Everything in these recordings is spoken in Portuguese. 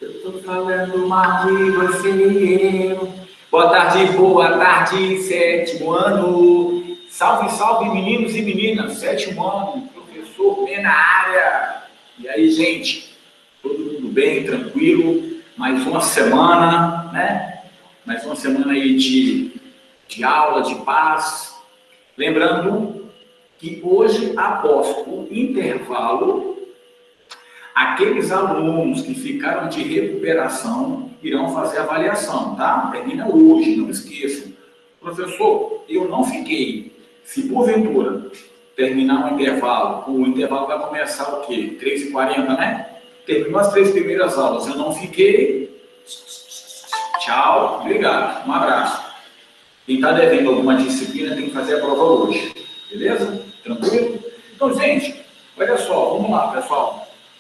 Tô falando mal de você. Boa tarde, sétimo ano. Salve, salve, meninos e meninas, sétimo ano, professor Pé na área. E aí, gente, todo mundo bem, tranquilo? Mais uma semana, né? Mais uma semana aí de aula, de paz. Lembrando que hoje, após o intervalo, aqueles alunos que ficaram de recuperação irão fazer avaliação, tá? Termina hoje, não esqueçam. Professor, eu não fiquei. Se porventura terminar o intervalo vai começar o quê? 3h40, né? Terminou as 3 primeiras aulas, eu não fiquei. Tchau, obrigado, um abraço. Quem está devendo alguma disciplina tem que fazer a prova hoje, beleza? Tranquilo? Então, gente, olha só, vamos lá, pessoal.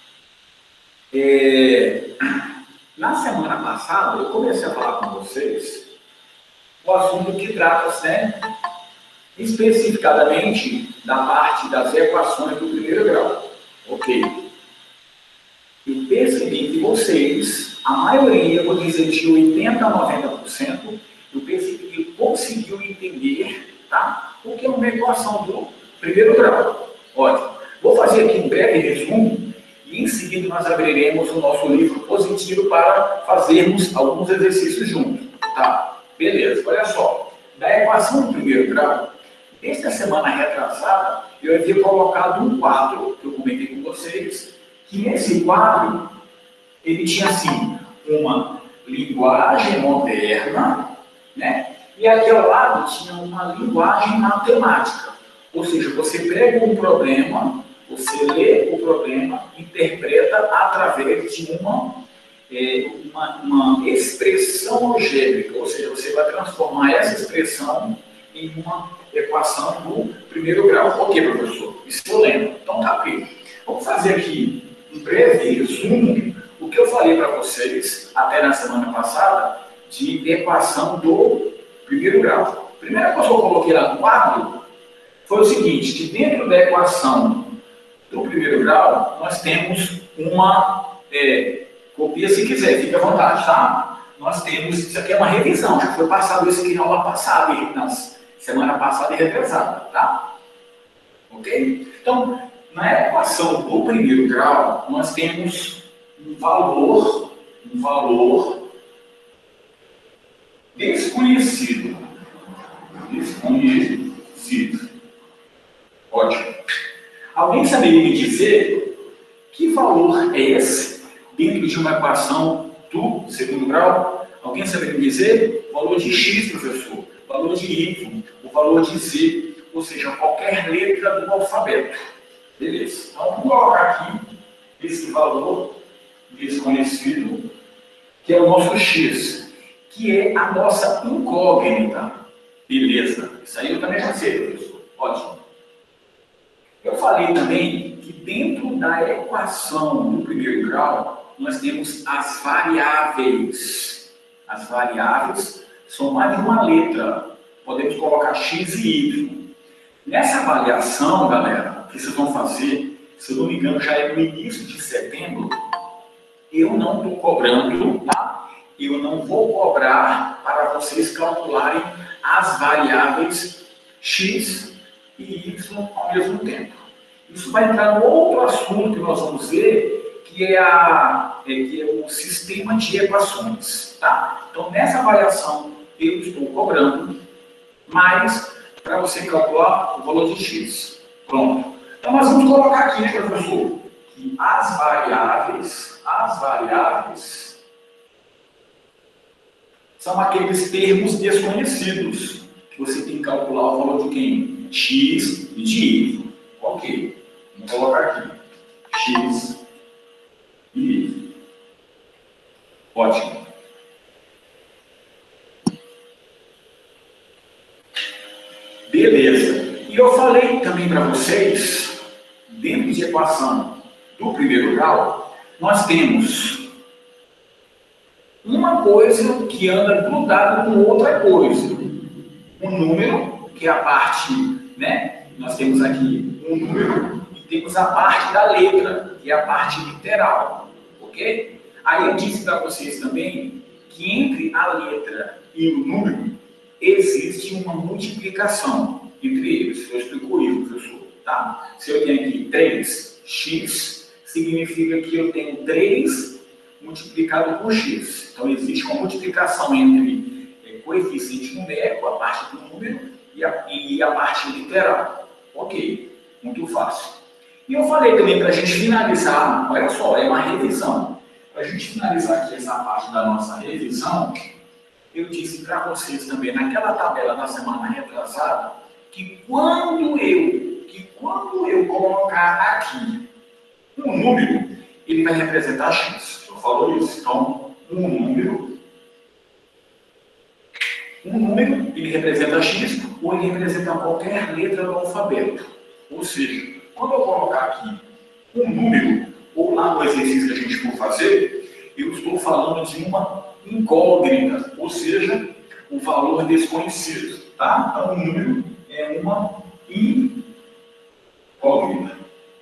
Na semana passada, eu comecei a falar com vocês o assunto que trata-se, né, especificadamente da parte das equações do primeiro grau. Ok. Eu percebi que vocês, a maioria, vou dizer de 80% a 90%, eu percebi que conseguiu entender, tá, o que é uma equação do primeiro grau. Ótimo. Vou fazer aqui um breve resumo. E em seguida nós abriremos o nosso livro positivo para fazermos alguns exercícios juntos. Tá? Beleza, olha só. Da equação do primeiro grau, esta semana retrasada, eu havia colocado um quadro, que eu comentei com vocês, que nesse quadro, ele tinha assim, uma linguagem moderna, né? E aqui ao lado tinha uma linguagem matemática. Ou seja, você pega um problema, você lê o problema, interpreta através de uma expressão algébrica, ou seja, você vai transformar essa expressão em uma equação do primeiro grau. Ok, professor? Isso eu lembro. Então tá ok. Vamos fazer aqui um breve resumo o que eu falei para vocês até na semana passada de equação do primeiro grau. A primeira coisa que eu coloquei lá no quadro foi o seguinte, que dentro da equação do primeiro grau, nós temos uma, copia se quiser, fique à vontade, tá? Nós temos, isso aqui é uma revisão, já foi passado isso aqui na aula passada, na semana passada e retrasada, tá? Ok? Então, na equação do primeiro grau, nós temos um valor desconhecido. Ótimo. Alguém saberia me dizer que valor é esse dentro de uma equação do segundo grau? Alguém saberia me dizer? O valor de x, professor, o valor de y, o valor de z, ou seja, qualquer letra do alfabeto. Beleza. Então, vamos colocar aqui esse valor desconhecido, que é o nosso x, que é a nossa incógnita. Beleza. Isso aí eu também já sei, professor. Ótimo. Eu falei também que dentro da equação do primeiro grau, nós temos as variáveis. As variáveis são mais de uma letra. Podemos colocar x e y. Nessa avaliação, galera, que vocês vão fazer, se eu não me engano, já é no início de setembro, eu não estou cobrando, tá? Eu não vou cobrar para vocês calcularem as variáveis x e y ao mesmo tempo. Isso vai entrar no outro assunto que nós vamos ver, que é o sistema de equações. Tá? Então, nessa avaliação, eu estou cobrando, mas para você calcular o valor de x. Pronto. Então, nós vamos colocar aqui, né, professor, que as variáveis são aqueles termos desconhecidos, que você tem que calcular o valor de quem? X e de y. Ok. Vamos colocar aqui. X e y. Ótimo. Beleza. E eu falei também para vocês, dentro de equação do primeiro grau, nós temos uma coisa que anda grudada com outra coisa. Um número, que é a parte, né? Nós temos aqui um número e temos a parte da letra, que é a parte literal. Ok? Aí eu disse para vocês também que entre a letra e o número existe uma multiplicação entre eles. Eu explico isso, professor. Tá? Se eu tenho aqui 3x, significa que eu tenho 3 multiplicado por x. Então existe uma multiplicação entre coeficiente numérico, a parte do número, e a parte literal. Ok, muito fácil. E eu falei também para a gente finalizar, olha só, é uma revisão. Para a gente finalizar aqui essa parte da nossa revisão, eu disse para vocês também, naquela tabela da semana retrasada, que quando eu colocar aqui um número, ele vai representar x. Eu falo isso. Então, um número, ele representa x, ou ele representa qualquer letra do alfabeto. Ou seja, quando eu colocar aqui um número, ou lá no exercício que a gente for fazer, eu estou falando de uma incógnita, ou seja, o valor desconhecido. Tá? Então, o número é uma incógnita.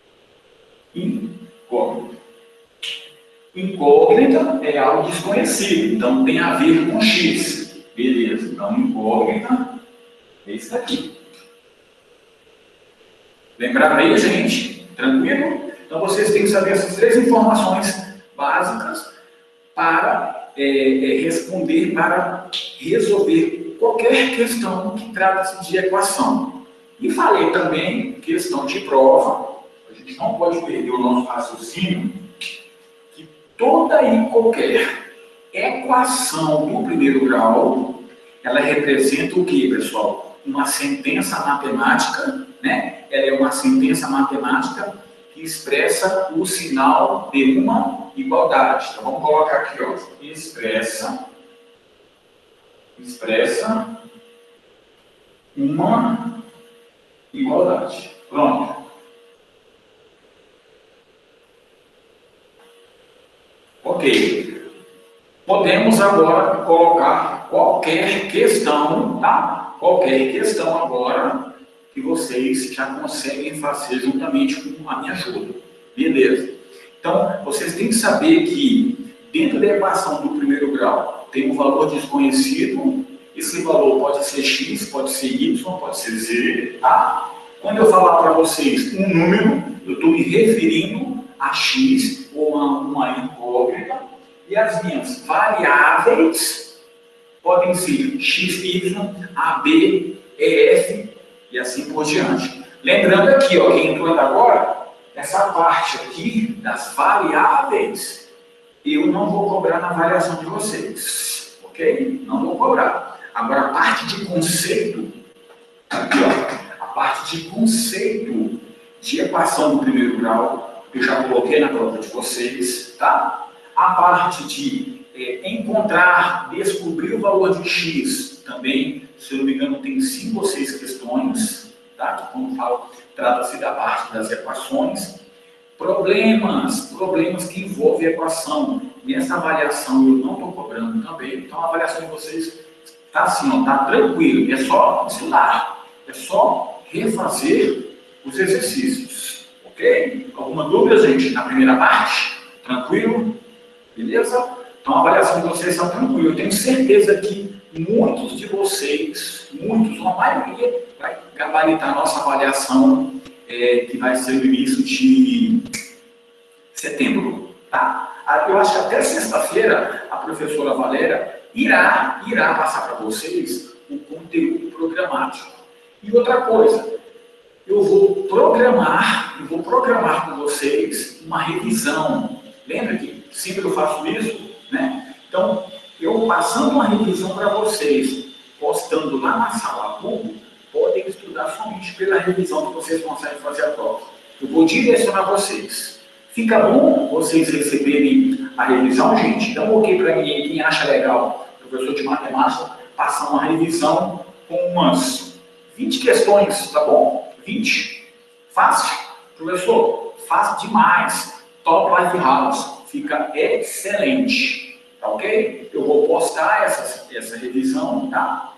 Incógnita é algo desconhecido, então tem a ver com x. Beleza, então incógnita é isso aqui. Lembraram aí, gente? Tranquilo? Então vocês têm que saber essas 3 informações básicas para responder, para resolver qualquer questão que trata-se de equação. E falei também, questão de prova, a gente não pode perder o nosso raciocínio, que toda e qualquer equação do primeiro grau, ela representa o que, pessoal? Uma sentença matemática, né? Ela é uma sentença matemática que expressa o sinal de uma igualdade. Então vamos colocar aqui, ó, expressa uma igualdade. Pronto. Ok. Podemos agora colocar qualquer questão, tá? Qualquer questão agora que vocês já conseguem fazer juntamente com a minha ajuda. Beleza. Então, vocês têm que saber que dentro da equação do primeiro grau tem um valor desconhecido. Esse valor pode ser x, pode ser y, pode ser z, tá? Quando eu falar para vocês um número, eu estou me referindo a x ou a uma incógnita. E as minhas variáveis podem ser x, y, a, b, e, f e assim por diante. Lembrando aqui, ó, quem entrou agora, essa parte aqui das variáveis, eu não vou cobrar na avaliação de vocês, ok? Não vou cobrar. Agora, a parte de conceito, aqui, ó, a parte de conceito de equação do primeiro grau, eu já coloquei na prova de vocês, tá? A parte de encontrar, descobrir o valor de x, também, se eu não me engano, tem 5 ou 6 questões, tá? Que como falo, trata-se da parte das equações. Problemas que envolvem a equação. E essa avaliação eu não estou cobrando também. Então a avaliação de vocês está assim, ó, tá tranquilo. É só estudar. É só refazer os exercícios. Ok? Alguma dúvida, gente, na primeira parte? Tranquilo? Beleza? Então a avaliação de vocês está tranquila. Eu tenho certeza que muitos de vocês, uma maioria, vai gabaritar a nossa avaliação, que vai ser no início de setembro. Tá? Eu acho que até sexta-feira a professora Valéria irá passar para vocês o conteúdo programático. E outra coisa, eu vou programar com vocês uma revisão. Lembra que sempre eu faço isso, né? Então, eu passando uma revisão para vocês, postando lá na sala Google, podem estudar somente pela revisão que vocês conseguem fazer a prova. Eu vou direcionar vocês. Fica bom vocês receberem a revisão, gente? Dá um ok para mim aí, quem acha legal, professor de matemática, passar uma revisão com umas 20 questões, tá bom? 20. Fácil? Professor, fácil demais. Top Life House. Fica excelente. Tá ok? Eu vou postar essa revisão, tá?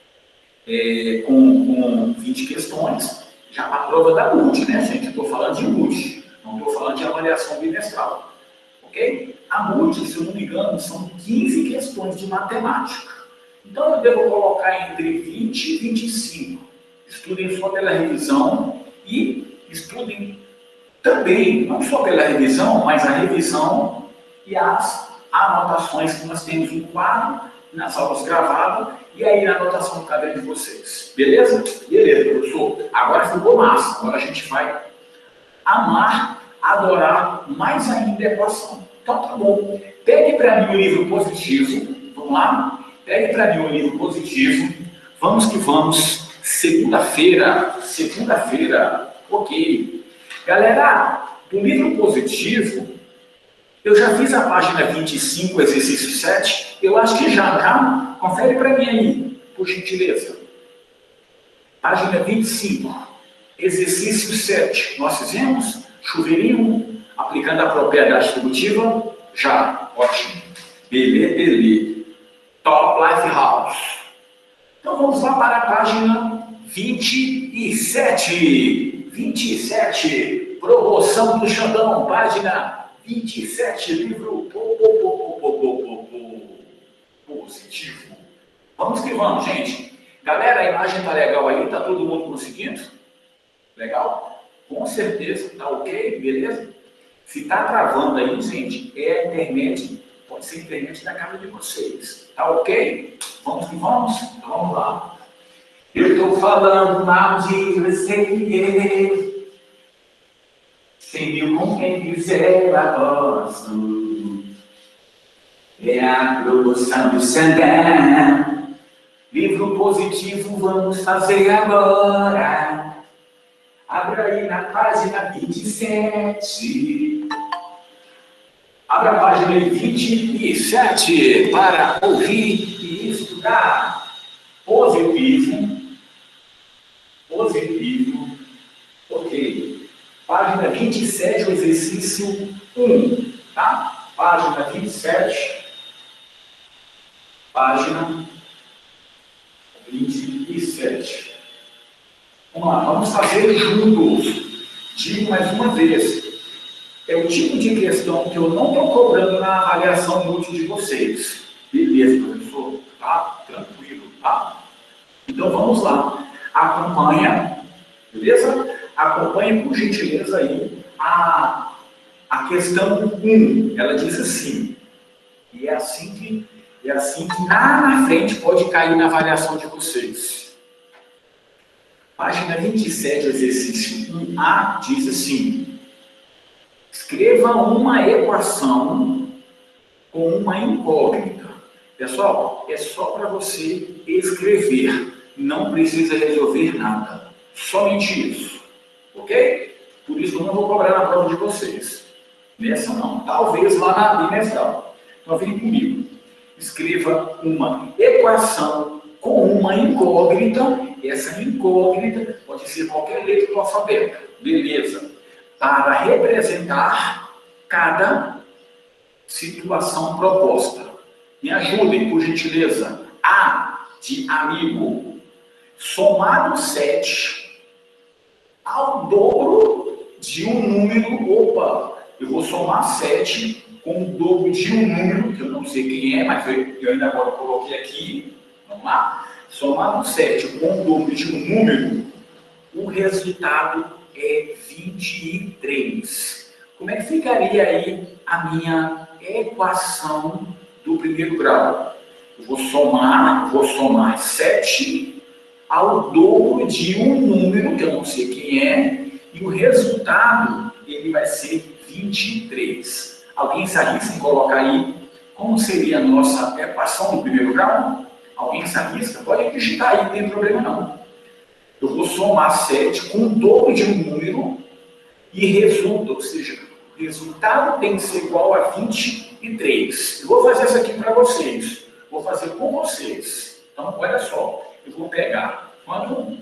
Com 20 questões. Já a prova da UD, né, gente? Eu estou falando de UD. Não estou falando de avaliação bimestral. Ok? A multi, se eu não me engano, são 15 questões de matemática. Então eu devo colocar entre 20 e 25. Estudem só pela revisão e estudem também, não só pela revisão, mas a revisão e as anotações que nós temos no quadro, nas aulas gravadas, e aí na anotação do caderno de vocês. Beleza? Beleza, professor. Agora ficou massa. Agora a gente vai amar, adorar mais ainda a equação. Então tá bom. Pegue para mim o livro positivo. Vamos lá? Pegue para mim o livro positivo. Vamos que vamos. Segunda-feira. Segunda-feira. Ok. Galera, do livro positivo, eu já fiz a página 25, exercício 7. Eu acho que já, tá? Confere para mim aí, por gentileza. Página 25, exercício 7. Nós fizemos chuveirinho, aplicando a propriedade distributiva? Já, ótimo. Beleza. Top Life House. Então vamos lá para a página 27. 27, promoção do Xandão, página 27, livro positivo. Vamos que vamos, gente. Galera, a imagem tá legal aí? Tá todo mundo conseguindo? Legal? Com certeza, tá ok? Beleza? Se tá travando aí, gente, é a internet, pode ser a internet da casa de vocês. Tá ok? Vamos que vamos? Então vamos lá. Eu tô falando mal de você, sem mil com quem quiser aposto. É a promoção do Xandão. Livro positivo vamos fazer agora. Abra aí na página 27. Abra a página 27 para ouvir e estudar. Positivo. Ok. Página 27, o exercício 1. Tá? Página 27. Página 27. Vamos lá, vamos fazer juntos. Digo mais uma vez. É o tipo de questão que eu não estou cobrando na avaliação múltipla de vocês. Beleza, professor? Tá? Tranquilo, tá? Então vamos lá. Acompanha, beleza? Acompanhe, por gentileza, aí a questão 1. Ela diz assim. E é assim que lá na frente pode cair na avaliação de vocês. Página 27, exercício 1A, diz assim. Escreva uma equação com uma incógnita. Pessoal, é só para você escrever. Não precisa resolver nada. Somente isso. Ok? Por isso que eu não vou cobrar na prova de vocês. Nessa não. Talvez lá na bimestral. Então vem comigo. Escreva uma equação com uma incógnita. Essa incógnita pode ser qualquer letra do alfabeto. Beleza. Para representar cada situação proposta. Me ajudem, por gentileza. A de amigo. Somado 7 ao dobro de um número. Opa, eu vou somar 7 com o dobro de um número, que eu não sei quem é, mas eu ainda agora coloquei aqui. Vamos lá? Somado 7 com o dobro de um número, o resultado é 23. Como é que ficaria aí a minha equação do primeiro grau? Eu vou somar 7 ao dobro de um número, que eu não sei quem é, e o resultado ele vai ser 23. Alguém se arrisca em colocar aí como seria a nossa equação do primeiro grau? Alguém se arrisca? Pode digitar aí, não tem problema não. Eu vou somar 7 com o dobro de um número e resulta, ou seja, o resultado tem que ser igual a 23. Eu vou fazer isso aqui para vocês. Vou fazer com vocês. Então, olha só. Eu vou pegar quando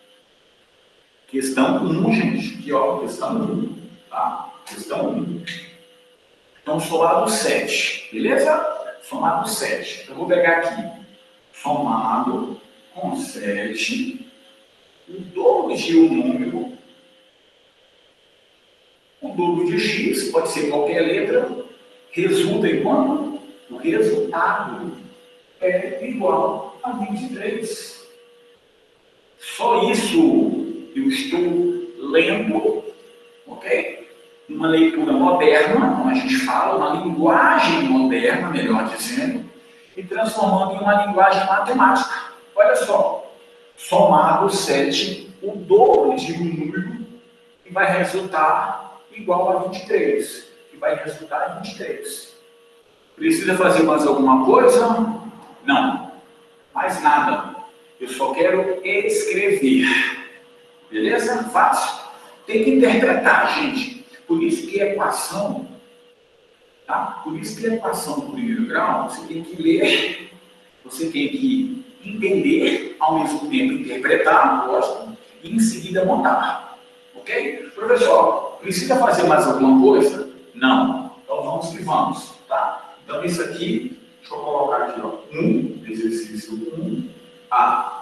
questão 1, gente. Aqui, ó, questão 1. Tá? Questão 1. Então, somado 7. Beleza? Somado 7. Eu vou pegar aqui. Somado com 7. O dobro de um número. O dobro de x, pode ser qualquer letra. resulta em quanto? O resultado é igual a 23. Só isso eu estou lendo, ok? Uma leitura moderna, como a gente fala, uma linguagem moderna, melhor dizendo, e transformando em uma linguagem matemática. Olha só, somado 7, o dobro de um número, que vai resultar igual a 23, que vai resultar em 23. Precisa fazer mais alguma coisa? Não, mais nada. Eu só quero escrever. Beleza? Fácil. Tem que interpretar, gente. Por isso que a equação, tá? Por isso que a equação do primeiro grau, você tem que ler, você tem que entender, ao mesmo tempo interpretar, lógico, e em seguida montar. Ok? Professor, precisa fazer mais alguma coisa? Não. Então vamos que vamos, tá? Então isso aqui, deixa eu colocar aqui, ó, exercício 1A.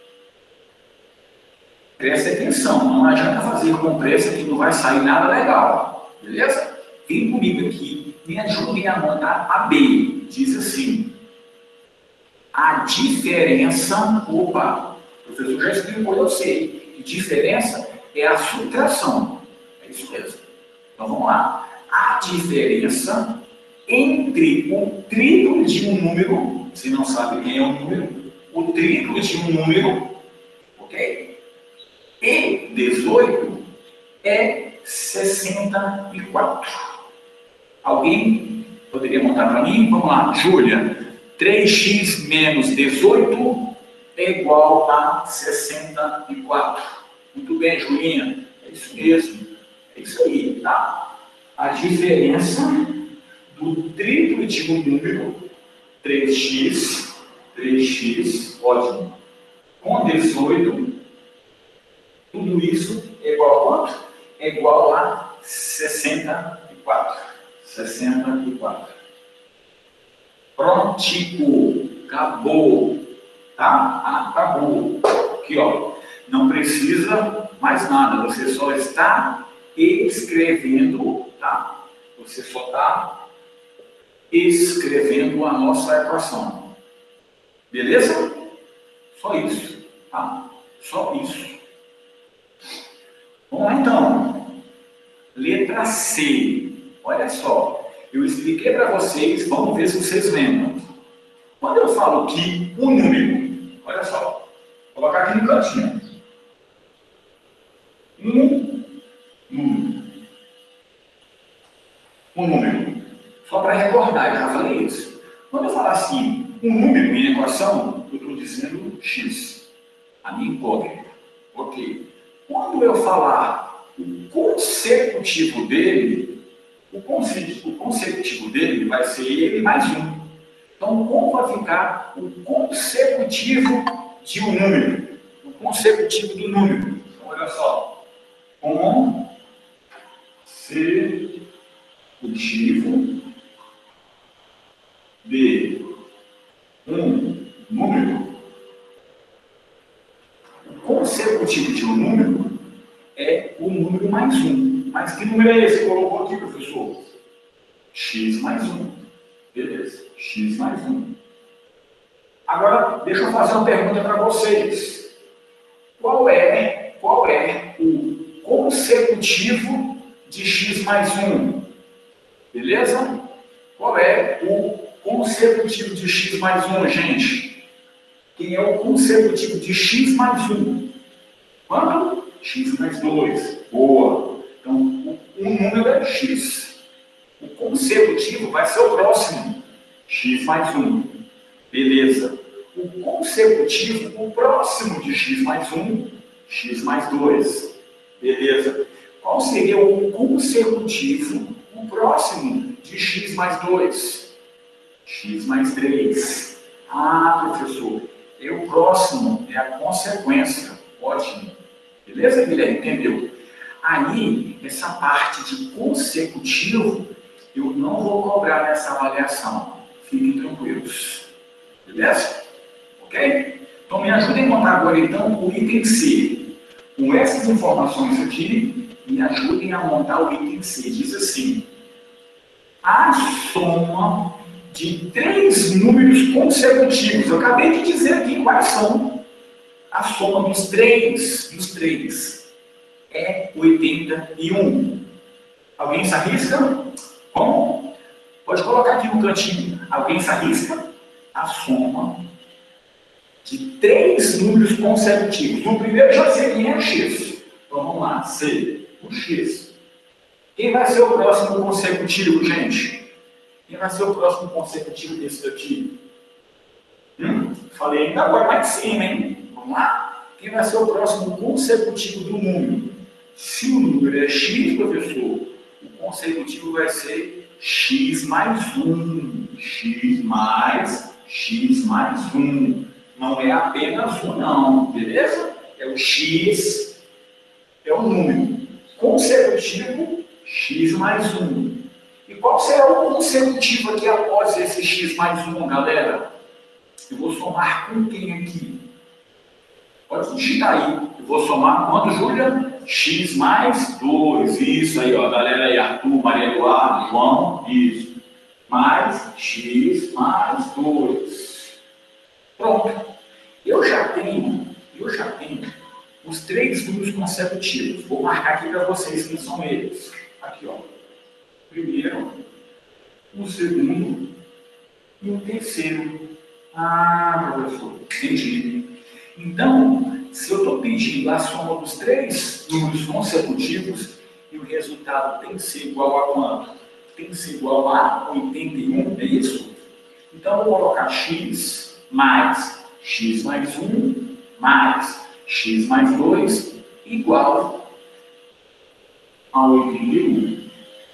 Preste atenção, não adianta fazer com pressa que não vai sair nada legal, beleza? Vem comigo aqui, me ajudem a montar a B. Diz assim, a diferença, opa, o professor já explicou, eu sei, que diferença é a subtração, é isso mesmo. Então vamos lá, a diferença entre o triplo de um número, você não sabe quem é o número, o triplo de um número, ok? E 18 é 64. Alguém poderia montar para mim? Vamos lá, Júlia. 3x menos 18 é igual a 64. Muito bem, Julinha. É isso mesmo. É isso aí, tá? A diferença do triplo de um número, 3x, ótimo, com 18, tudo isso é igual a quanto? É igual a 64. 64. Prontico. Acabou. Tá? Acabou. Aqui, ó. Não precisa mais nada. Você só está escrevendo, tá? Você só está escrevendo a nossa equação. Beleza? Só isso. Tá? Só isso. Vamos lá, então. Letra C. Olha só. Eu expliquei para vocês, vamos ver se vocês lembram. Quando eu falo que um número, olha só, vou colocar aqui no cantinho. Um número. Só para recordar, eu já falei isso. Quando eu falar assim, um número em equação, eu estou dizendo x. A minha incógnita. Ok. Quando eu falar o consecutivo dele, o consecutivo dele vai ser ele mais um. Então, como vai ficar o consecutivo de um número? O consecutivo do número. Então, olha só. Consecutivo de um número. O consecutivo de um número é o número mais um. Mas que número é esse que colocou aqui, professor? X mais 1. Beleza. X mais 1. Agora, deixa eu fazer uma pergunta para vocês. Qual é o consecutivo de x mais 1? Beleza? Qual é o consecutivo de x mais 1, gente? Quem é o consecutivo de x mais 1? Quanto? X mais 2. Boa. Então, um número é x. O consecutivo vai ser o próximo. X mais 1. Beleza. O consecutivo, o próximo de x mais 1, x mais 2. Beleza. Qual seria o consecutivo, o próximo de x mais 2? X mais 3. Ah, professor, é o próximo, é a consequência. Ótimo. Beleza, Guilherme? Entendeu? Aí, essa parte de consecutivo, eu não vou cobrar nessa avaliação. Fiquem tranquilos. Beleza? Ok? Então, me ajudem a montar agora, então, o item C. Com essas informações aqui, me ajudem a montar o item C. Diz assim, a soma de 3 números consecutivos. Eu acabei de dizer aqui quais são a soma dos três. É 81. Alguém se arrisca? Como? Pode colocar aqui no cantinho. Alguém se arrisca? A soma de 3 números consecutivos. O primeiro já sei quem é o X. Então vamos lá, C, o X. Quem vai ser o próximo consecutivo, gente? Quem vai ser o próximo consecutivo desse daqui? Falei ainda agora mais de cima, hein? Vamos lá? Quem vai ser o próximo consecutivo do número? Se o número é X, professor, o consecutivo vai ser X mais 1. X mais 1. Não é apenas 1, não. Beleza? É o X, é o número. Consecutivo, X mais 1. E qual será o consecutivo aqui após esse X mais 1, galera? Eu vou somar com quem aqui? Pode digitar aí. Eu vou somar quanto, Júlia? X mais 2. Isso aí, ó. Galera aí, Arthur, Maria Eduardo, João. Isso. Mais X mais 2. Pronto. Eu já tenho os 3 números consecutivos. Vou marcar aqui para vocês quem são eles. Aqui, ó. O primeiro, o segundo e o terceiro. Ah, professor, entendi. Então, se eu estou pedindo a soma dos 3 números consecutivos e o resultado tem que ser igual a quanto? Tem que ser igual a 81, é isso? Então, eu vou colocar x mais 1 mais x mais 2 igual a 81.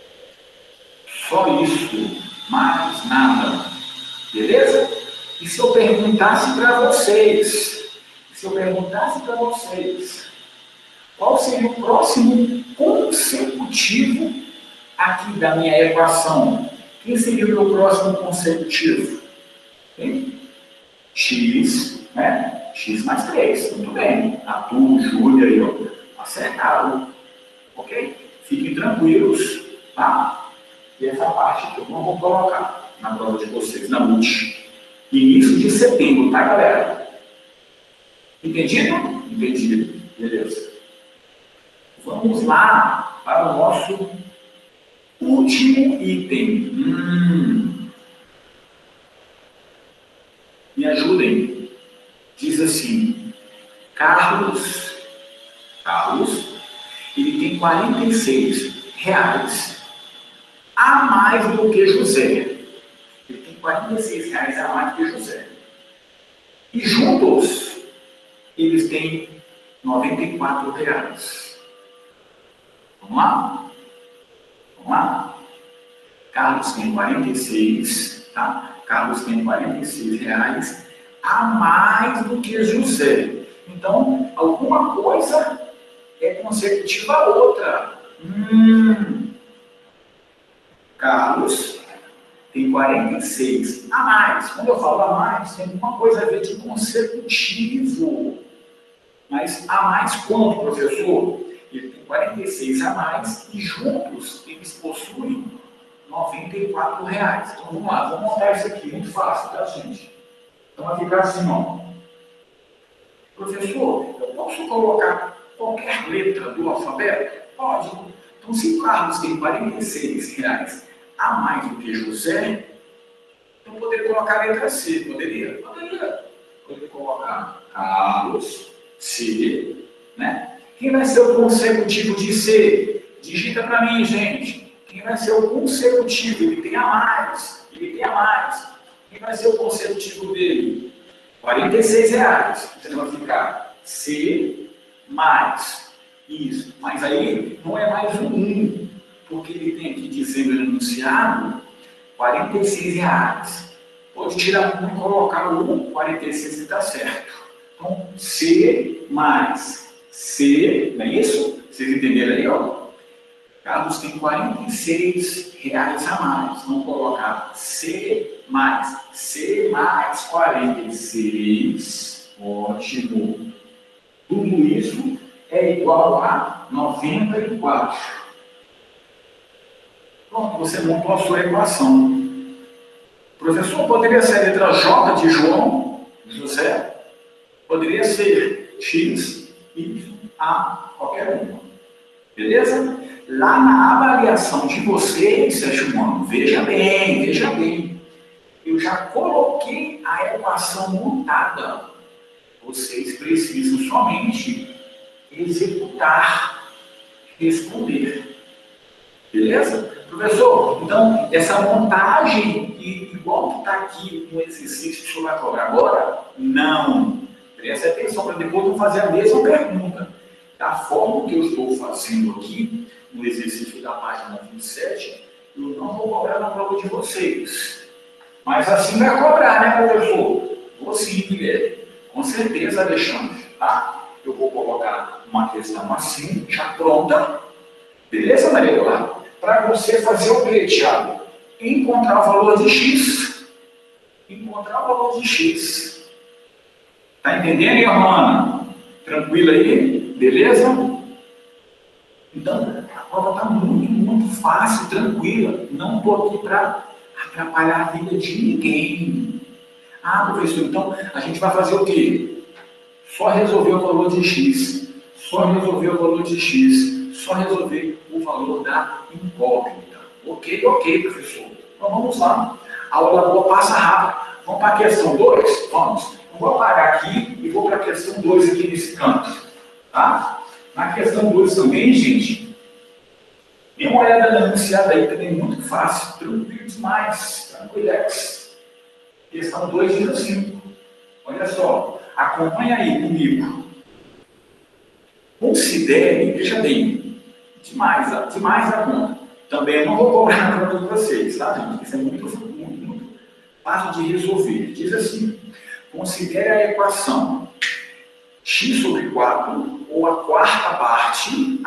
Só isso, mais nada. Beleza? E se eu perguntasse para vocês, qual seria o próximo consecutivo aqui da minha equação? Quem seria o meu próximo consecutivo? Hein? X, né? X mais 3. Muito bem. Arthur, Júlia aí, ó. Acertaram. Ok? Fiquem tranquilos, tá? E essa parte que eu não vou colocar na prova de vocês, na multi. Início de setembro, tá, galera? Entendido? Entendido. Beleza. Vamos lá para o nosso último item. Me ajudem. Diz assim, Carlos, ele tem R$46 a mais do que José. Ele tem R$46 a mais do que José. E juntos, eles têm R$94. Vamos lá? Vamos lá? Carlos tem 46, tá? Carlos tem R$46 a mais do que José. Então, alguma coisa é consecutiva a outra. Carlos tem 46 a mais. Quando eu falo a mais, tem alguma coisa a ver de consecutivo. Mas a mais quanto, professor? Ele tem 46 a mais e juntos eles possuem R$94. Então vamos lá, vamos montar isso aqui, muito fácil, tá, gente? Então vai ficar assim, ó. Professor, eu posso colocar qualquer letra do alfabeto? Pode. Então se Carlos tem R$46 a mais do que José, eu poderia colocar a letra C, poderia? Poderia. Poderia colocar Carlos, C, né? Quem vai ser o consecutivo de C? Digita para mim, gente. Quem vai ser o consecutivo? Ele tem a mais. Quem vai ser o consecutivo dele? R$46. Então vai ficar C mais. Isso. Mas aí não é mais um 1. Porque ele tem aqui dizendo no enunciado R$46. Pode tirar 1 e colocar o 46 que está certo. Então, C mais C, não é isso? Vocês entenderam aí, ó? Carlos tem R$46 a mais. Vamos colocar C mais 46. Ótimo. Tudo isso é igual a 94. Pronto, você montou a sua equação. Professor, poderia ser a letra J de João, José, poderia ser X, Y, A, qualquer uma. Beleza? Lá na avaliação de vocês, sétimo ano, veja bem, eu já coloquei a equação montada. Vocês precisam somente executar, responder. Beleza? Professor, então, essa montagem, igual que está aqui no exercício que o senhor vai cobrar agora, não. Preste atenção para depois eu fazer a mesma pergunta. Da forma que eu estou fazendo aqui, no exercício da página 27, eu não vou cobrar na prova de vocês. Mas assim vai cobrar, né, professor? Vou sim, Guilherme. Com certeza, Alexandre. Tá? Eu vou colocar uma questão assim, já pronta. Beleza, Maria Eduarda? Para você fazer o quê, Thiago? Encontrar o valor de X. Encontrar o valor de X. Tá entendendo, Johanna? Tranquilo aí? Beleza? Então, a prova está muito fácil, tranquila. Não estou aqui para atrapalhar a vida de ninguém. Ah, professor, então a gente vai fazer o quê? Só resolver o valor de X. Só resolver o valor de X. Só resolver o valor da incógnita. Ok, professor. Então vamos lá. A aula boa passa rápido. Vamos para a questão 2? Vamos. Eu vou parar aqui e vou para a questão 2 aqui nesse canto. Tá? Na questão 2 também, gente, dê uma olhada na enunciada aí, também muito fácil, tranquilo demais, tranquilex. Questão 2 diz assim, olha só, acompanha aí comigo. Considere, veja bem, demais a conta. Também não vou cobrar na conta de vocês, tá, gente? Isso é muito fácil de resolver. Diz assim, considere a equação x sobre 4, ou a quarta parte,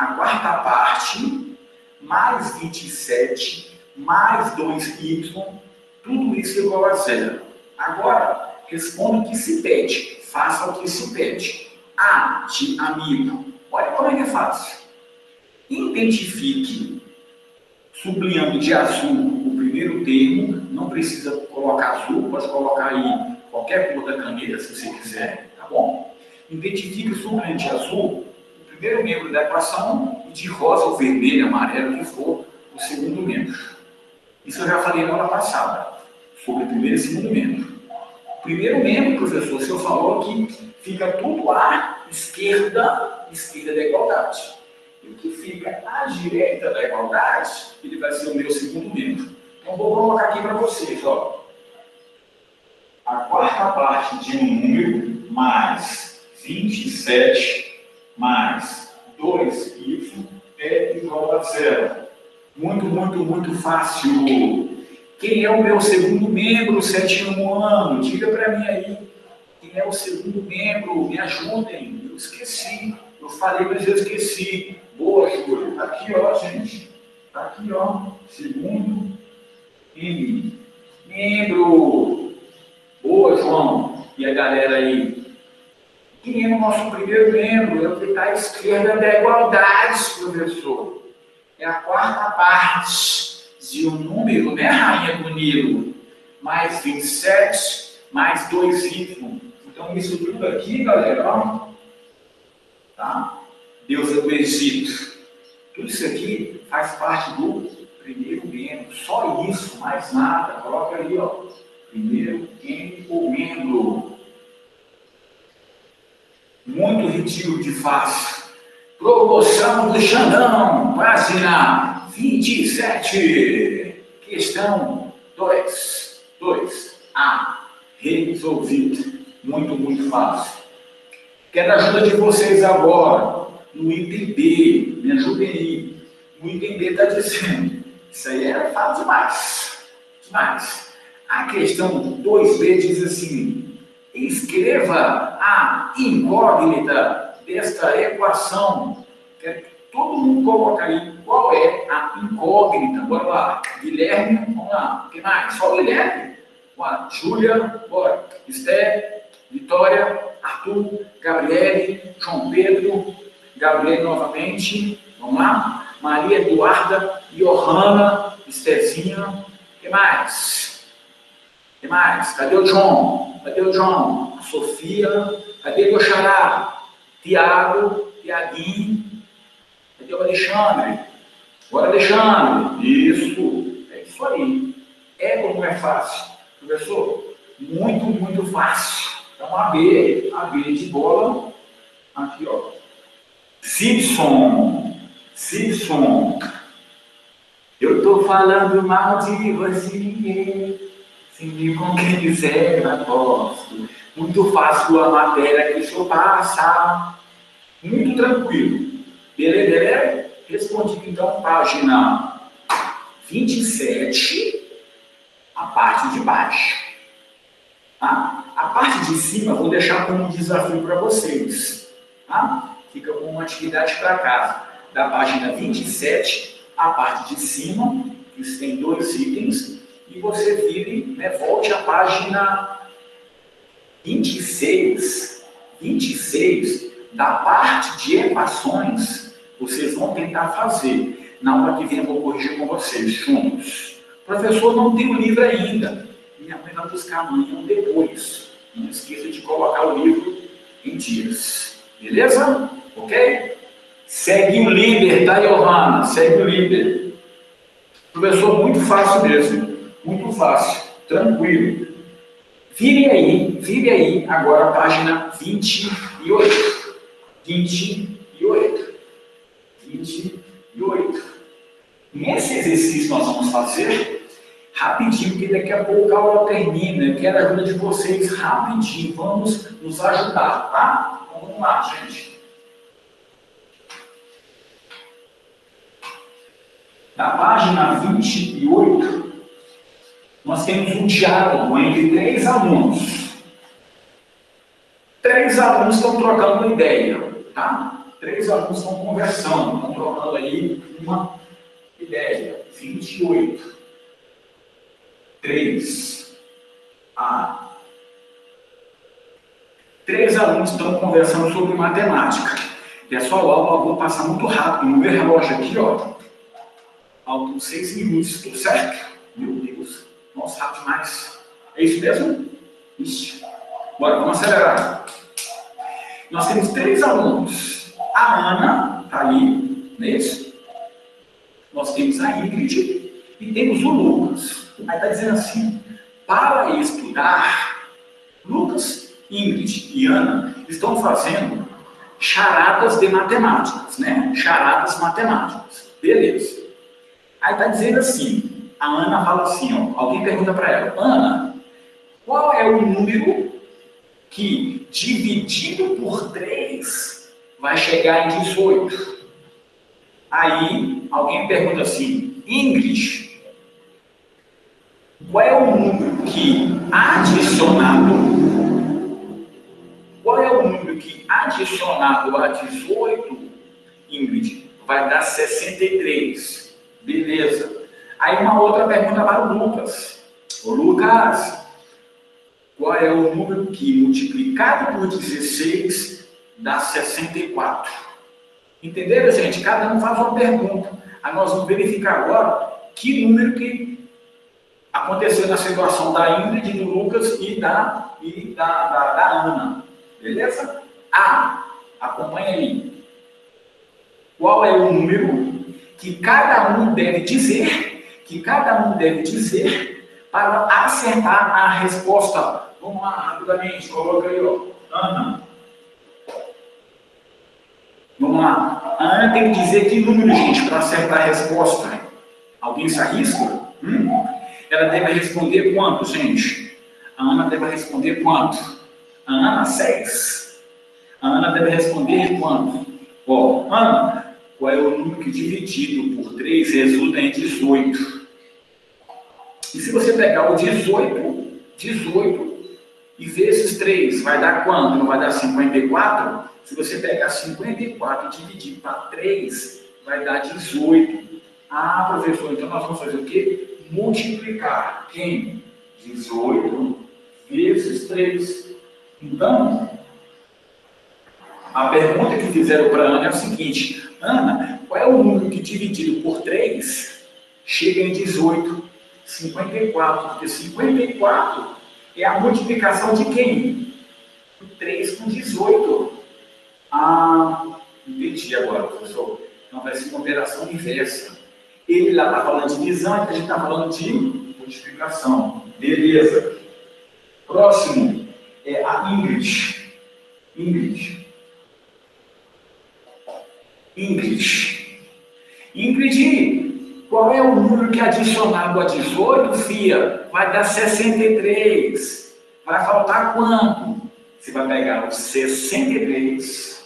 mais 27, mais 2y, tudo isso igual a zero. Agora, responda o que se pede, faça o que se pede. A de amigo, olha como é que é fácil. Identifique, sublinhando de azul o primeiro termo, não precisa colocar azul, pode colocar aí qualquer cor da caneta se você quiser, tá bom? Identifique, sublinhando de azul o primeiro membro da equação e de rosa ou vermelho, amarelo, que for o segundo membro. Isso eu já falei na aula passada, sobre o primeiro e segundo membro. O primeiro membro, professor, o senhor falou que fica tudo à esquerda da igualdade. E o que fica à direita da igualdade, ele vai ser o meu segundo membro. Então, vou colocar aqui para vocês, ó. A quarta parte de um número mais 27 mais 2y é igual a zero. Muito fácil. Quem é o meu segundo membro, sétimo ano? Diga para mim aí. Quem é o segundo membro? Me ajudem. Eu esqueci. Eu falei, mas eu esqueci. Boa, Júlia. Tá aqui, ó, gente. Tá aqui, ó. Segundo membro. Boa, João. E a galera aí? Quem é o nosso primeiro membro? É o que está à esquerda da igualdade, professor. É a quarta parte de um número, né, rainha do Nilo? Mais 27, mais 2y. Então, isso tudo aqui, galera, ó. Tá? Deusa do Egito. Tudo isso aqui faz parte do primeiro membro. Só isso, mais nada. Coloca aí, ó. Primeiro membro. Muito ridículo de fácil. Promoção do Xandão, página 27. Questão 2. 2A. Resolvido. Muito fácil. Quero a ajuda de vocês agora no item B. Me ajudem aí. O item B está dizendo. Isso aí é fácil demais. A questão 2B diz assim. Escreva a incógnita desta equação. Quero que todo mundo coloque aí qual é a incógnita. Bora lá. Guilherme, vamos lá. O que mais? Só Guilherme? Bora. Júlia, bora. Esther, Vitória, Arthur, Gabriele, João Pedro, Gabriele novamente. Vamos lá. Maria Eduarda, Johanna, Estezinha. O que mais? O que mais? Cadê o John? Cadê o John? A Sofia. Cadê o Xará? Tiago. Tiaguinho. Cadê o Alexandre? Agora, Alexandre. Isso. É isso aí. É como é fácil. Professor? Muito, muito fácil. Então, a B de bola. Aqui, ó. Simpson. Eu tô falando mal de você. Se me concretizar, eu posso. Muito fácil a matéria que o senhor passa. Muito tranquilo. Beleza? Respondi então, página 27, a parte de baixo. Tá? A parte de cima eu vou deixar como desafio para vocês. Tá? Fica como uma atividade para casa. Da página 27, a parte de cima, que tem 2 itens, e você vire, né, volte à página 26, da parte de equações, vocês vão tentar fazer. Na hora que vem eu vou corrigir com vocês, juntos. Professor, não tem o livro ainda. Minha mãe vai buscar amanhã ou depois. Não esqueça de colocar o livro em dias. Beleza? Ok? Segue o líder, tá, Johanna? Segue o líder. Professor, muito fácil mesmo. Muito fácil. Tranquilo. Vire aí, agora a página 28. 28. Nesse exercício nós vamos fazer rapidinho, porque daqui a pouco a aula termina. Eu quero a ajuda de vocês rapidinho. Vamos nos ajudar, tá? Então vamos lá, gente. Na página 28, nós temos um diálogo entre 3 alunos. 3 alunos estão trocando uma ideia, tá? 3 alunos estão conversando, estão trocando aí uma ideia. 28. 3 alunos estão conversando sobre matemática. Pessoal, eu vou passar muito rápido. No meu relógio aqui, ó, faltam 6 minutos, tudo certo? Meu Deus, nossa, rápido demais. É isso mesmo? Isso. Bora, vamos acelerar. Nós temos 3 alunos. A Ana está ali, não é isso? Nós temos a Ingrid e temos o Lucas. Aí está dizendo assim, para estudar, Lucas, Ingrid e Ana estão fazendo charadas de matemáticas, né? Charadas matemáticas. Beleza. Aí está dizendo assim, a Ana fala assim, ó, alguém pergunta para ela, Ana, qual é o número que dividido por 3 vai chegar em 18? Aí alguém pergunta assim, Ingrid, qual é o número que adicionado a 18, Ingrid, vai dar 63. Beleza. Aí uma outra pergunta para o Lucas. Ô Lucas, qual é o número que multiplicado por 16 dá 64? Entenderam, gente? Cada um faz uma pergunta. Aí nós vamos verificar agora que número que aconteceu na situação da Ingrid, do Lucas e da Ana. Beleza? Acompanha aí. Qual é o número que cada um deve dizer, para acertar a resposta? Vamos lá, rapidamente, coloca aí, ó. Ana. Vamos lá. A Ana tem que dizer que número, gente, para acertar a resposta. Alguém se arrisca? Ela deve responder quanto, gente? A Ana deve responder quanto? A Ana, 6. A Ana deve responder quanto? Ó, Ana, qual é o número que dividido por 3 resulta em 18? E se você pegar o 18 e vezes 3, vai dar quanto? Não vai dar 54? Se você pegar 54 e dividir para 3, vai dar 18. Professor, então nós vamos fazer o quê? Multiplicar. Quem? 18 vezes 3. Então, a pergunta que fizeram para a Ana é o seguinte, Ana, qual é o número que dividido por 3 chega em 18, 54, porque 54 é a multiplicação de quem? 3 com 18. Ah, entendi agora, professor. Então vai ser uma operação inversa. Ele lá está falando de divisão, então a gente está falando de multiplicação. Beleza. Próximo é a Ingrid. Ingrid. Qual é o número que é adicionado a 18, filha? Vai dar 63. Vai faltar quanto? Você vai pegar o 63,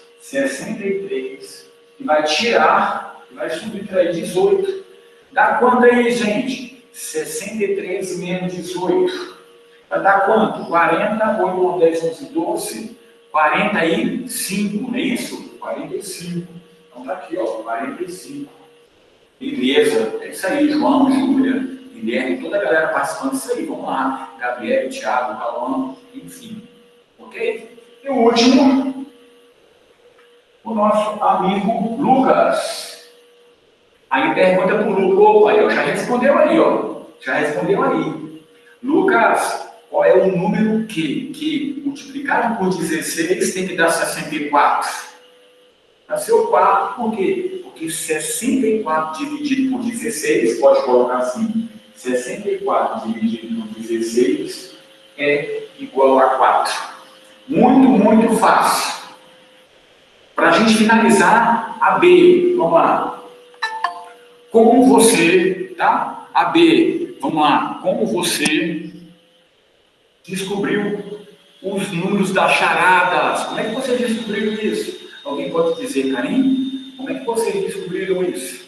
e vai tirar, vai subtrair 18. Dá quanto aí, gente? 63 menos 18. Vai dar quanto? 40, 8, 10, 11, 12, 45, não é isso? 45. Então tá aqui, ó, 45. Beleza, é isso aí, João, Júlia, Guilherme, toda a galera participando disso aí. Vamos lá, Gabriel, Thiago, Calão, enfim. Ok? E o último, o nosso amigo Lucas. Aí pergunta para o Lucas, opa, ó, já respondeu aí, ó. Já respondeu aí. Lucas, qual é o número que multiplicado por 16 tem que dar 64? Nasceu 4, por quê? Porque 64 dividido por 16, pode colocar assim, 64 dividido por 16 é igual a 4. Muito, muito fácil. Para a gente finalizar, a B, vamos lá. Como você, tá? A B, vamos lá. Como você descobriu os números das charadas? Como é que você descobriu isso? Alguém pode dizer, Karim? Como é que vocês descobriram isso?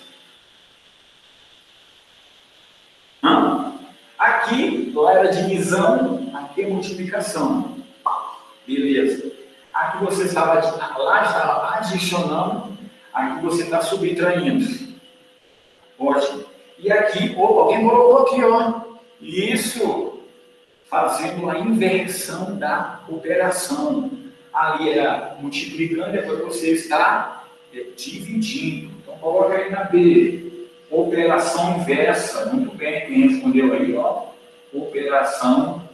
Aqui, lá era divisão, aqui é multiplicação. Beleza. Aqui você estava, lá estava adicionando, aqui você está subtraindo. Ótimo. E aqui, opa, alguém colocou aqui, ó. Isso, fazendo a inversão da operação. Ali era multiplicando, depois você está dividindo. Então, coloca aí na B. Operação inversa. Muito bem, quem respondeu aí, ó. Operação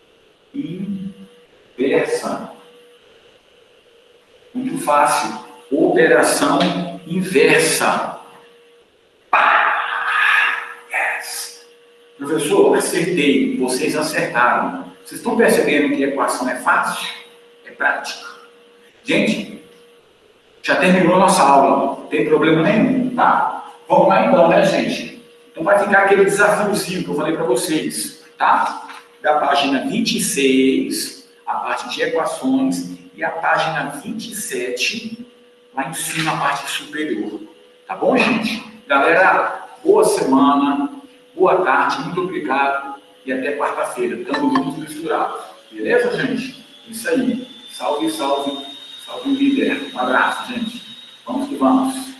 inversa. Muito fácil. Operação inversa. Yes. Professor, acertei. Vocês acertaram. Vocês estão percebendo que a equação é fácil? É prática. Gente, já terminou a nossa aula. Não tem problema nenhum, tá? Vamos lá então, né, gente? Então vai ficar aquele desafiozinho que eu falei para vocês, tá? Da página 26, a parte de equações, e a página 27, lá em cima, a parte superior. Tá bom, gente? Galera, boa semana, boa tarde, muito obrigado e até quarta-feira. Tamo juntos misturados. Beleza, gente? Isso aí. Salve, salve, salve o líder. Um abraço, gente. Vamos que vamos.